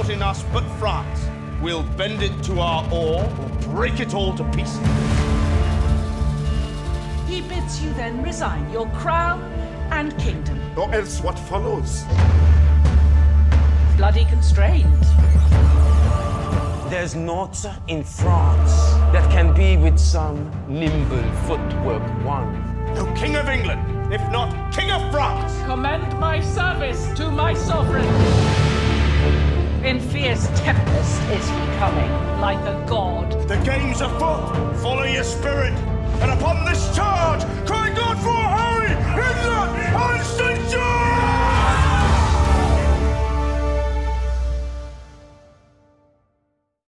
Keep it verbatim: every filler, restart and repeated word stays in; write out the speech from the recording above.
not in us but France. We'll bend it to our oar or break it all to pieces. He bids you then resign your crown and kingdom. Or else what follows? Bloody constrained. There's naught in France that can be with some nimble footwork won. No King of England, if not King of France! Commend my service to my sovereign. In fierce tempest is he coming, like a god. The games are full. Follow your spirit, and upon this charge, cry